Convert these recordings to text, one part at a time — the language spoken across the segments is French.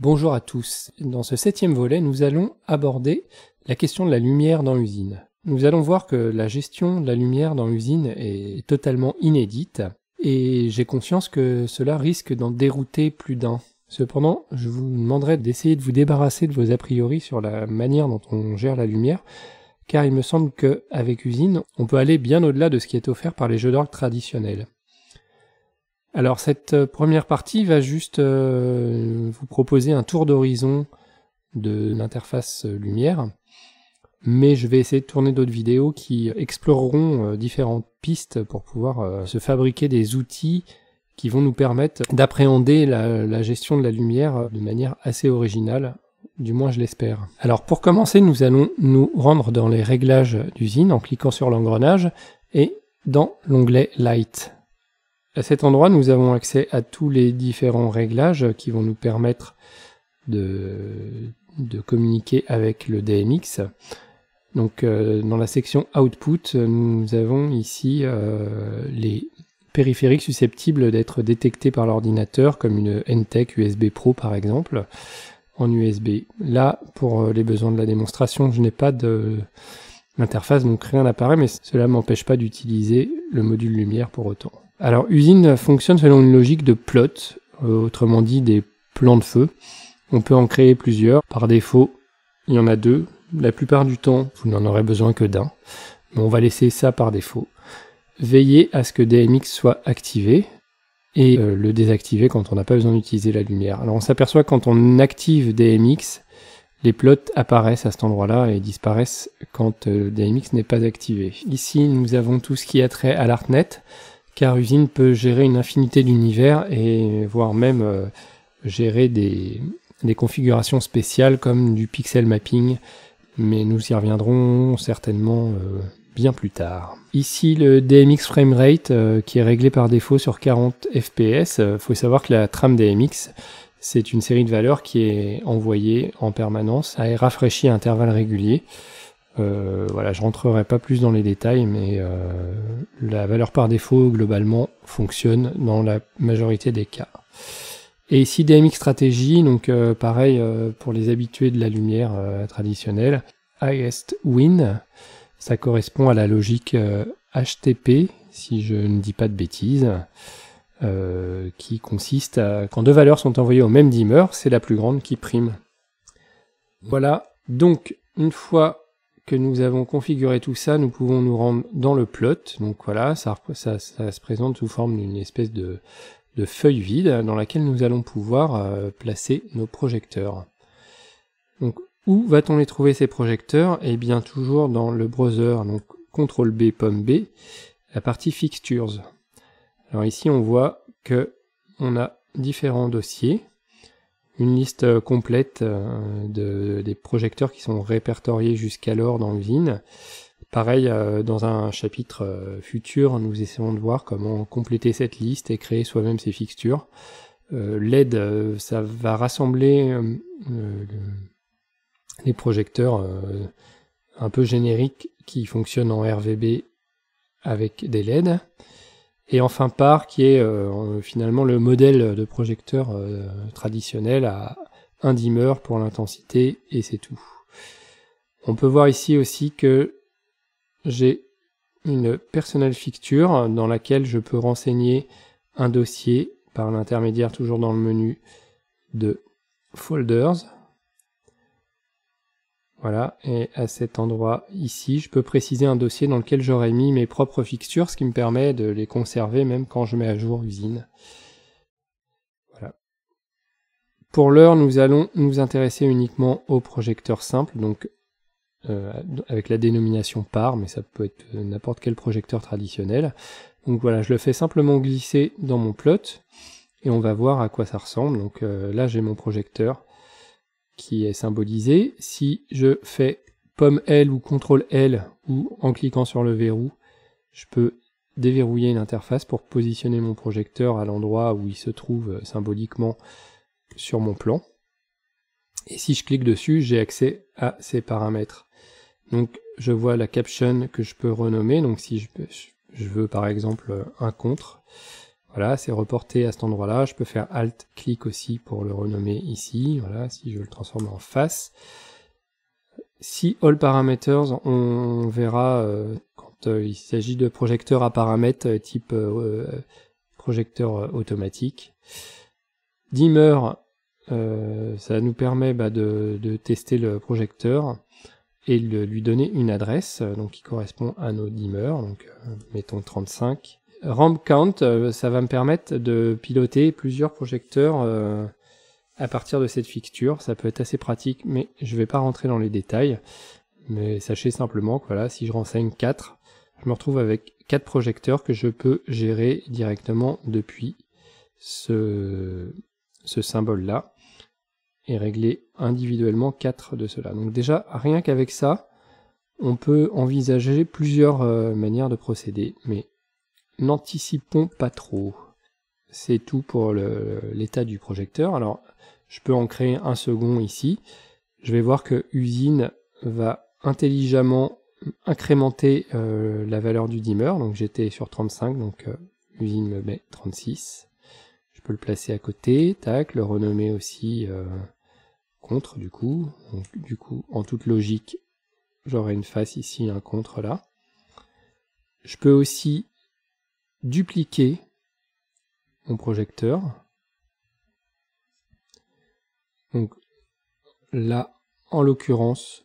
Bonjour à tous. Dans ce 7e volet, nous allons aborder la question de la lumière dans Usine. Nous allons voir que la gestion de la lumière dans Usine est totalement inédite et j'ai conscience que cela risque d'en dérouter plus d'un. Cependant, je vous demanderai d'essayer de vous débarrasser de vos a priori sur la manière dont on gère la lumière, car il me semble qu'avec Usine, on peut aller bien au-delà de ce qui est offert par les jeux d'orgue traditionnels. Alors cette première partie va juste vous proposer un tour d'horizon de l'interface lumière, mais je vais essayer de tourner d'autres vidéos qui exploreront différentes pistes pour pouvoir se fabriquer des outils qui vont nous permettre d'appréhender la gestion de la lumière de manière assez originale, du moins je l'espère. Alors pour commencer, nous allons nous rendre dans les réglages d'Usine en cliquant sur l'engrenage et dans l'onglet Light. À cet endroit, nous avons accès à tous les différents réglages qui vont nous permettre de communiquer avec le DMX. Donc dans la section Output, nous avons ici les périphériques susceptibles d'être détectés par l'ordinateur, comme une NTEC USB Pro par exemple, en USB. Là, pour les besoins de la démonstration, je n'ai pas d'interface, donc rien n'apparaît, mais cela ne m'empêche pas d'utiliser le module lumière pour autant. Alors, Usine fonctionne selon une logique de plot, autrement dit des plans de feu. On peut en créer plusieurs. Par défaut, il y en a 2. La plupart du temps, vous n'en aurez besoin que d'un. Mais on va laisser ça par défaut. Veillez à ce que DMX soit activé et le désactiver quand on n'a pas besoin d'utiliser la lumière. Alors, on s'aperçoit que quand on active DMX, les plots apparaissent à cet endroit-là et disparaissent quand DMX n'est pas activé. Ici, nous avons tout ce qui a trait à l'ArtNet, car Usine peut gérer une infinité d'univers et voire même gérer des configurations spéciales comme du pixel mapping, mais nous y reviendrons certainement bien plus tard. Ici le DMX framerate qui est réglé par défaut sur 40 fps. Faut savoir que la trame DMX, c'est une série de valeurs qui est envoyée en permanence et rafraîchie à intervalles réguliers. Voilà, je rentrerai pas plus dans les détails, mais la valeur par défaut globalement fonctionne dans la majorité des cas. Et ici DMX stratégie, donc pareil pour les habitués de la lumière traditionnelle, highest win, ça correspond à la logique HTP, si je ne dis pas de bêtises, qui consiste à quand 2 valeurs sont envoyées au même dimmer, c'est la plus grande qui prime. Voilà, donc une fois que nous avons configuré tout ça, nous pouvons nous rendre dans le plot. Donc voilà, ça se présente sous forme d'une espèce de feuille vide dans laquelle nous allons pouvoir placer nos projecteurs. Donc où va-t-on les trouver ces projecteurs? Eh bien toujours dans le browser, donc CTRL B, pomme B, la partie Fixtures. Alors ici on voit que on a différents dossiers. Une liste complète des projecteurs qui sont répertoriés jusqu'alors dans Usine. Pareil, dans un chapitre futur, nous essayons de voir comment compléter cette liste et créer soi-même ces fixtures. LED, ça va rassembler les projecteurs un peu génériques qui fonctionnent en RVB avec des LED. Et enfin PAR qui est finalement le modèle de projecteur traditionnel à un dimmer pour l'intensité et c'est tout. On peut voir ici aussi que j'ai une personnel fixture dans laquelle je peux renseigner un dossier par l'intermédiaire toujours dans le menu de folders. Voilà, et à cet endroit ici, je peux préciser un dossier dans lequel j'aurais mis mes propres fixtures, ce qui me permet de les conserver même quand je mets à jour Usine. Voilà. Pour l'heure, nous allons nous intéresser uniquement aux projecteurs simples, donc avec la dénomination par, mais ça peut être n'importe quel projecteur traditionnel. Donc voilà, je le fais simplement glisser dans mon plot, et on va voir à quoi ça ressemble. Donc là, j'ai mon projecteur qui est symbolisé. Si je fais pomme L ou CTRL L ou en cliquant sur le verrou, je peux déverrouiller une interface pour positionner mon projecteur à l'endroit où il se trouve symboliquement sur mon plan. Et si je clique dessus, j'ai accès à ces paramètres. Donc je vois la caption que je peux renommer. Donc si je veux par exemple un contre, Voilà, c'est reporté à cet endroit-là. Je peux faire Alt-clic aussi pour le renommer ici. Voilà, si je veux le transformer en face. Si All Parameters, on verra quand il s'agit de projecteurs à paramètres type projecteur automatique. Dimmer, ça nous permet de tester le projecteur et de lui donner une adresse donc qui correspond à nos dimmers, donc mettons 35. Ramp Count, ça va me permettre de piloter plusieurs projecteurs à partir de cette fixture. Ça peut être assez pratique, mais je ne vais pas rentrer dans les détails. Mais sachez simplement que voilà, si je renseigne 4, je me retrouve avec 4 projecteurs que je peux gérer directement depuis ce symbole-là et régler individuellement 4 de ceux-là. Donc déjà, rien qu'avec ça, on peut envisager plusieurs manières de procéder, mais n'anticipons pas trop. C'est tout pour l'état du projecteur. Alors, je peux en créer un second ici. Je vais voir que Usine va intelligemment incrémenter la valeur du dimmer. Donc j'étais sur 35, donc Usine me met 36. Je peux le placer à côté, tac, le renommer aussi contre du coup. Donc, du coup, en toute logique, j'aurai une face ici, un contre là. Je peux aussi dupliquer mon projecteur. Donc là, en l'occurrence,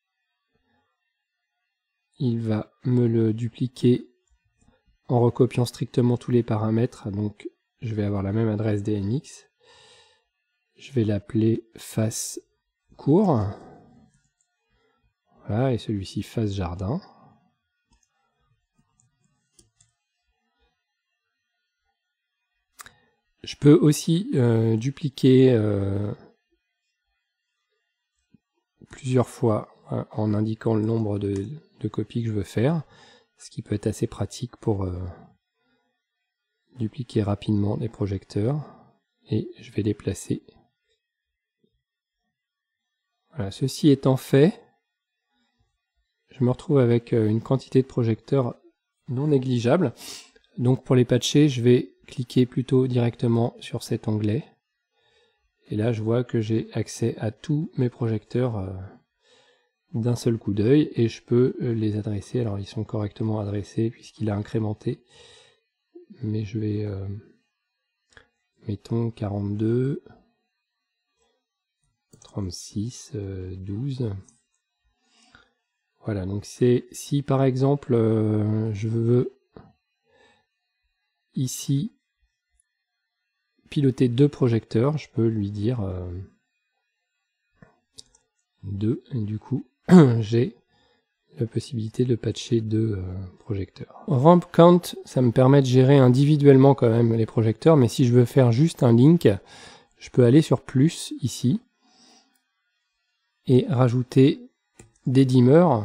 il va me le dupliquer en recopiant strictement tous les paramètres. Donc je vais avoir la même adresse DNX. Je vais l'appeler face court. Voilà, et celui-ci face jardin. Je peux aussi dupliquer plusieurs fois en indiquant le nombre de copies que je veux faire, ce qui peut être assez pratique pour dupliquer rapidement les projecteurs. Et je vais les placer. Voilà, ceci étant fait, je me retrouve avec une quantité de projecteurs non négligeable. Donc pour les patcher, je vais cliquer plutôt directement sur cet onglet. Et là, je vois que j'ai accès à tous mes projecteurs d'un seul coup d'œil et je peux les adresser. Alors, ils sont correctement adressés puisqu'il a incrémenté. Mais je vais, mettons 42, 36, 12. Voilà, donc c'est si par exemple je veux ici piloter 2 projecteurs, je peux lui dire 2, et du coup j'ai la possibilité de patcher 2 projecteurs. Ramp Count, ça me permet de gérer individuellement quand même les projecteurs, mais si je veux faire juste un link, je peux aller sur plus ici et rajouter des dimmers,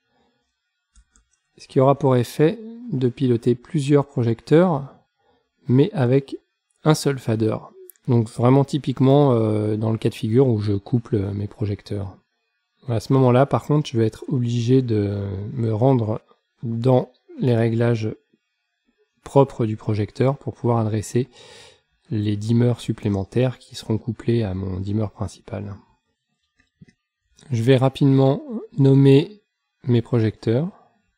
ce qui aura pour effet de piloter plusieurs projecteurs, mais avec un seul fader. Donc vraiment typiquement dans le cas de figure où je couple mes projecteurs. À ce moment-là, par contre, je vais être obligé de me rendre dans les réglages propres du projecteur pour pouvoir adresser les dimmers supplémentaires qui seront couplés à mon dimmer principal. Je vais rapidement nommer mes projecteurs.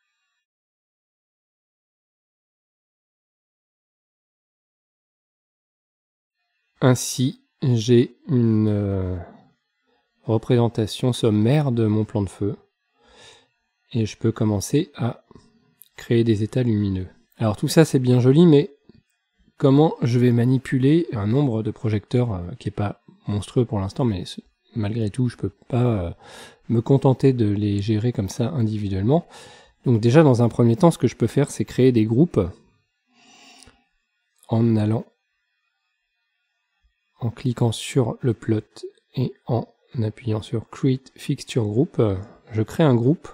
Ainsi, j'ai une représentation sommaire de mon plan de feu. Et je peux commencer à créer des états lumineux. Alors tout ça c'est bien joli, mais comment je vais manipuler un nombre de projecteurs qui n'est pas monstrueux pour l'instant, mais malgré tout je peux pas me contenter de les gérer comme ça individuellement. Donc déjà dans un premier temps, ce que je peux faire, c'est créer des groupes en allant en cliquant sur le plot et en appuyant sur Create Fixture Group, je crée un groupe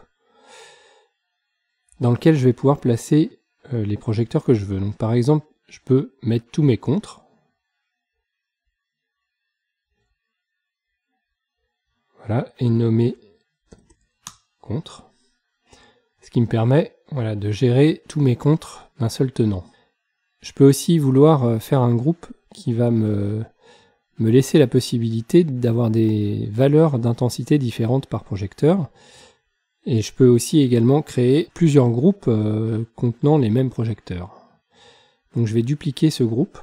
dans lequel je vais pouvoir placer les projecteurs que je veux. Donc par exemple, je peux mettre tous mes contres. Voilà, et nommer contre. Ce qui me permet, voilà, de gérer tous mes contres d'un seul tenant. Je peux aussi vouloir faire un groupe qui va me laisser la possibilité d'avoir des valeurs d'intensité différentes par projecteur. Et je peux aussi également créer plusieurs groupes contenant les mêmes projecteurs. Donc je vais dupliquer ce groupe.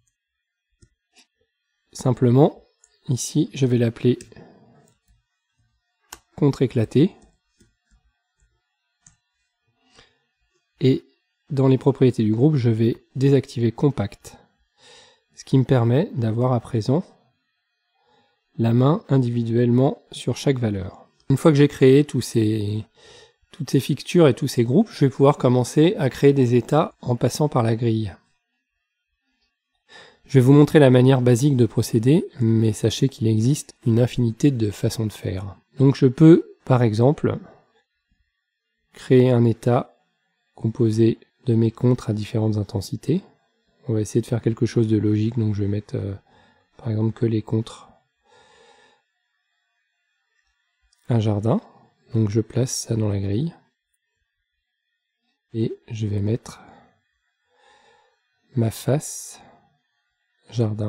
Simplement, ici, je vais l'appeler contre-éclaté. Et dans les propriétés du groupe, je vais désactiver compact. Ce qui me permet d'avoir à présent la main individuellement sur chaque valeur. Une fois que j'ai créé toutes ces fixtures et tous ces groupes, je vais pouvoir commencer à créer des états en passant par la grille. Je vais vous montrer la manière basique de procéder, mais sachez qu'il existe une infinité de façons de faire. Donc je peux, par exemple, créer un état composé de mes contres à différentes intensités. On va essayer de faire quelque chose de logique, donc je vais mettre par exemple que les contres. Un jardin, donc je place ça dans la grille. Et je vais mettre ma face jardin.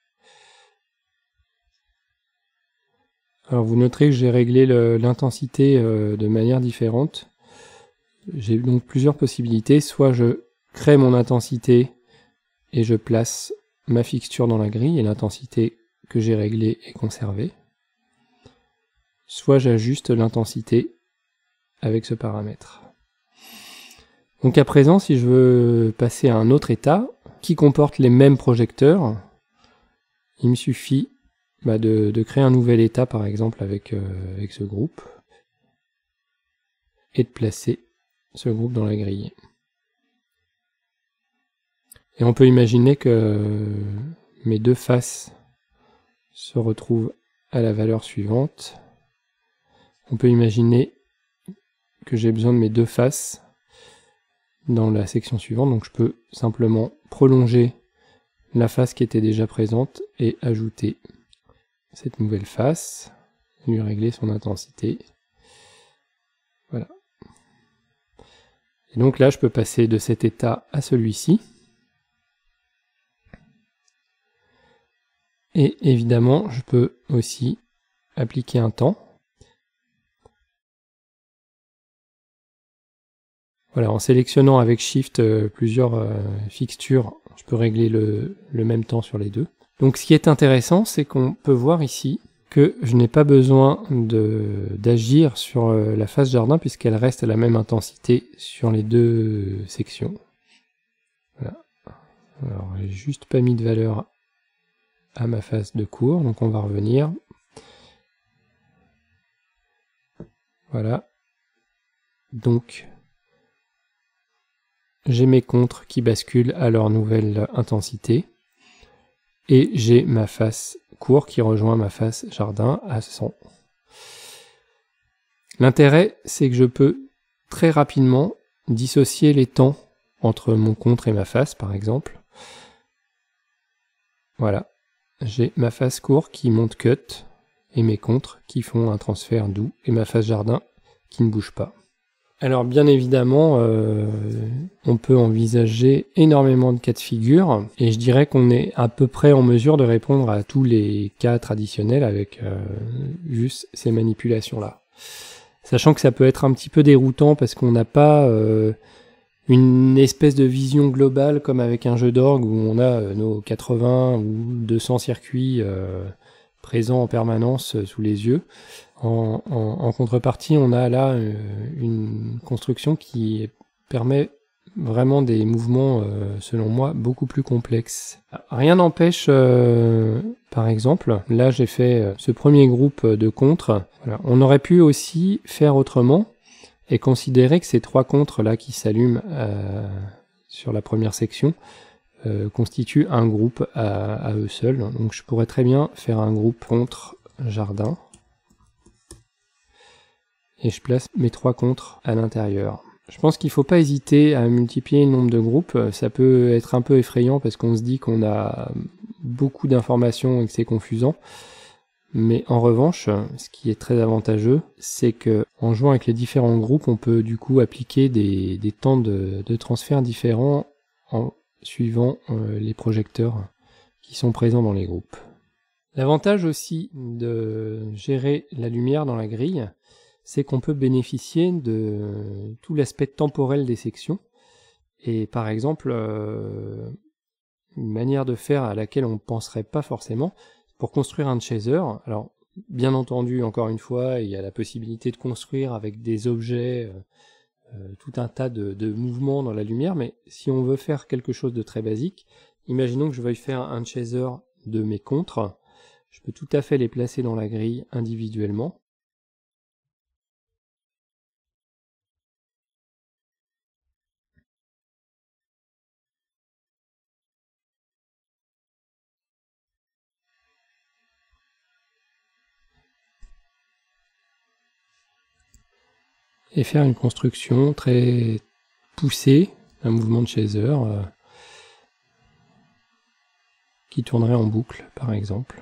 Alors vous noterez que j'ai réglé l'intensité de manière différente. J'ai donc plusieurs possibilités. Soit je crée mon intensité et je place ma fixture dans la grille et l'intensité que j'ai réglée est conservée. Soit j'ajuste l'intensité avec ce paramètre. Donc à présent, si je veux passer à un autre état qui comporte les mêmes projecteurs, il me suffit de créer un nouvel état, par exemple avec ce groupe, et de placer ce groupe dans la grille. Et on peut imaginer que mes deux faces se retrouvent à la valeur suivante. On peut imaginer que j'ai besoin de mes deux faces dans la section suivante, donc je peux simplement prolonger la face qui était déjà présente et ajouter cette nouvelle face, lui régler son intensité. Voilà. Et donc là, je peux passer de cet état à celui-ci. Et évidemment, je peux aussi appliquer un temps. Voilà, en sélectionnant avec Shift plusieurs fixtures, je peux régler le même temps sur les deux. Donc ce qui est intéressant, c'est qu'on peut voir ici que je n'ai pas besoin d'agir sur la face jardin puisqu'elle reste à la même intensité sur les deux sections. Voilà. Alors j'ai juste pas mis de valeur à ma face de cours, donc on va revenir. Voilà. Donc j'ai mes contres qui basculent à leur nouvelle intensité. Et j'ai ma face cours qui rejoint ma face jardin à 100. L'intérêt, c'est que je peux très rapidement dissocier les temps entre mon contre et ma face, par exemple. Voilà. J'ai ma face court qui monte cut, et mes contres qui font un transfert doux, et ma face jardin qui ne bouge pas. Alors bien évidemment, on peut envisager énormément de cas de figure, et je dirais qu'on est à peu près en mesure de répondre à tous les cas traditionnels avec juste ces manipulations-là. Sachant que ça peut être un petit peu déroutant parce qu'on n'a pas une espèce de vision globale comme avec un jeu d'orgue où on a nos 80 ou 200 circuits présents en permanence sous les yeux. En contrepartie, on a là une construction qui permet vraiment des mouvements, selon moi, beaucoup plus complexes. Rien n'empêche, par exemple, là j'ai fait ce premier groupe de contres. Voilà. On aurait pu aussi faire autrement et considérer que ces trois contres là qui s'allument sur la première section constituent un groupe à eux seuls. Donc je pourrais très bien faire un groupe contre jardin. Et je place mes trois contres à l'intérieur. Je pense qu'il ne faut pas hésiter à multiplier le nombre de groupes. Ça peut être un peu effrayant parce qu'on se dit qu'on a beaucoup d'informations et que c'est confusant. Mais en revanche, ce qui est très avantageux, c'est que en jouant avec les différents groupes, on peut du coup appliquer des temps de transfert différents suivant les projecteurs qui sont présents dans les groupes. L'avantage aussi de gérer la lumière dans la grille, c'est qu'on peut bénéficier de tout l'aspect temporel des sections. Et par exemple, une manière de faire à laquelle on ne penserait pas forcément, pour construire un chaser, alors bien entendu, encore une fois, il y a la possibilité de construire avec des objets, tout un tas de mouvements dans la lumière, mais si on veut faire quelque chose de très basique, imaginons que je veuille faire un chaser de mes contres, je peux tout à fait les placer dans la grille individuellement. Et faire une construction très poussée, un mouvement de chaser qui tournerait en boucle, par exemple.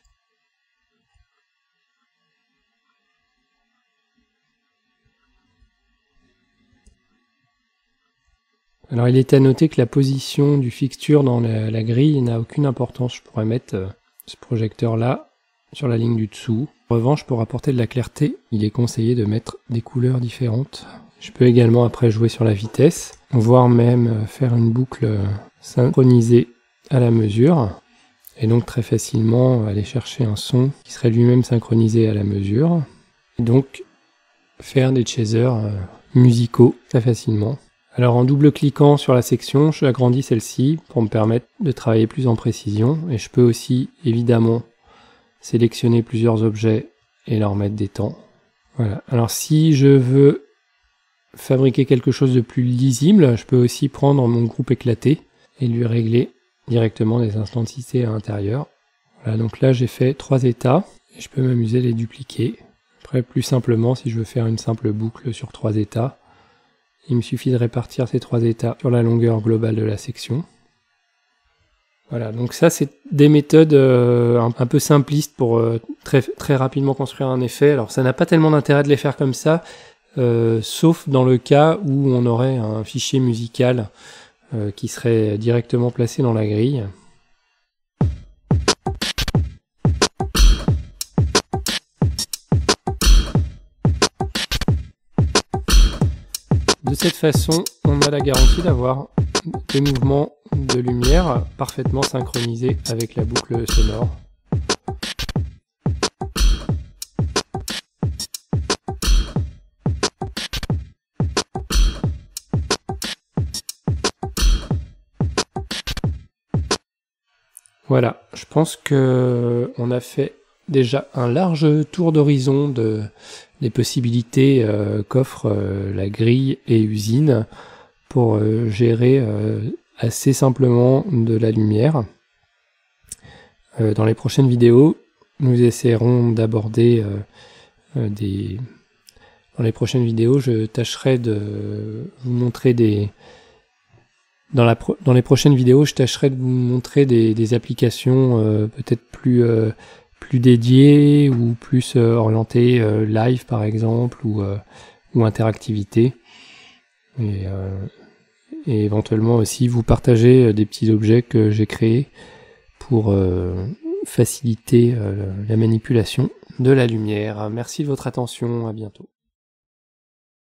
Alors il est à noter que la position du fixture dans la grille n'a aucune importance. Je pourrais mettre ce projecteur là sur la ligne du dessous. En revanche, pour apporter de la clarté, il est conseillé de mettre des couleurs différentes. Je peux également après jouer sur la vitesse, voire même faire une boucle synchronisée à la mesure, et donc très facilement aller chercher un son qui serait lui-même synchronisé à la mesure, et donc faire des chasers musicaux très facilement. Alors en double-cliquant sur la section, je agrandis celle-ci pour me permettre de travailler plus en précision, et je peux aussi évidemment sélectionner plusieurs objets et leur mettre des temps. Voilà. Alors si je veux fabriquer quelque chose de plus lisible, je peux aussi prendre mon groupe éclaté et lui régler directement les intensités à l'intérieur. Voilà, donc là j'ai fait 3 états et je peux m'amuser à les dupliquer. Après, plus simplement, si je veux faire une simple boucle sur 3 états, il me suffit de répartir ces 3 états sur la longueur globale de la section. Voilà, donc ça c'est des méthodes un peu simplistes pour très rapidement construire un effet. Alors ça n'a pas tellement d'intérêt de les faire comme ça, sauf dans le cas où on aurait un fichier musical qui serait directement placé dans la grille. De cette façon, on a la garantie d'avoir des mouvements de lumière parfaitement synchronisés avec la boucle sonore. Voilà, je pense que on a fait déjà un large tour d'horizon des possibilités qu'offre la grille et usine pour gérer assez simplement de la lumière. Dans les prochaines vidéos, nous essaierons d'aborder Dans les prochaines vidéos, je tâcherai de vous montrer Dans les prochaines vidéos, je tâcherai de vous montrer des applications peut-être plus dédiées ou plus orientées live par exemple ou interactivité. Et éventuellement aussi vous partager des petits objets que j'ai créés pour faciliter la manipulation de la lumière. Merci de votre attention, à bientôt.